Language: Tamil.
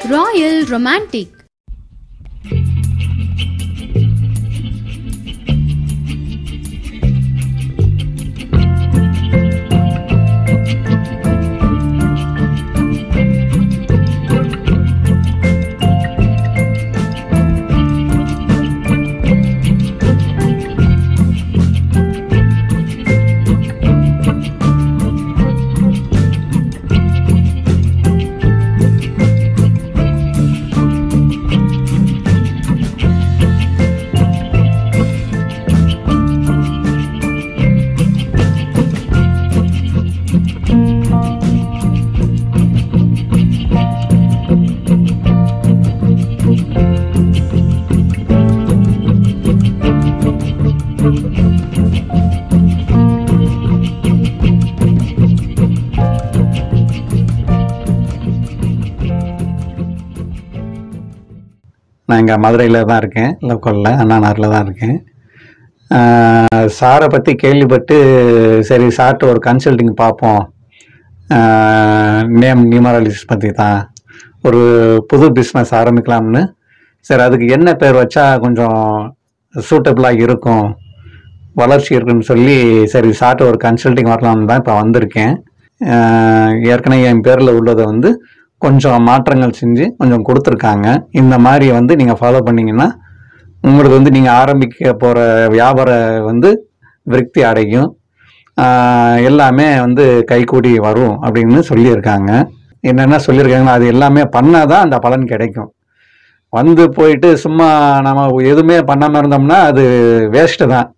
Royal Romantic. நான் இங்கே மதுரையில் தான் இருக்கேன், லோக்கலில் அண்ணா நகரில் தான் இருக்கேன். சாரை பற்றி கேள்விப்பட்டு சரி சார்ட்டு ஒரு கன்சல்டிங் பார்ப்போம், நியூமராலஜிஸ்ட் பற்றி தான் ஒரு புது பிஸ்னஸ் ஆரம்பிக்கலாம்னு. சரி அதுக்கு என்ன பேர் வச்சா கொஞ்சம் சூட்டபிளாக இருக்கும், வளர்ச்சி இருக்குன்னு சொல்லி சரி சார்ட்டு ஒரு கன்சல்டிங் வரலாம்னு தான் இப்போ வந்திருக்கேன். ஏற்கனவே என் பேரில் உள்ளதை கொஞ்சம் மாற்றங்கள் செஞ்சு கொஞ்சம் கொடுத்துருக்காங்க. இந்த மாதிரி நீங்கள் ஃபாலோ பண்ணிங்கன்னா உங்களுக்கு நீங்கள் ஆரம்பிக்க போகிற வியாபாரம் விருத்தி அடையும், எல்லாமே கைகூடி வரும் அப்படின்னு சொல்லியிருக்காங்க. என்னென்ன சொல்லியிருக்காங்கன்னா அது எல்லாமே பண்ணால் தான் அந்த பலன் கிடைக்கும். போயிட்டு சும்மா நம்ம எதுவுமே பண்ணாமல் இருந்தோம்னா அது வேஸ்ட்டு தான்.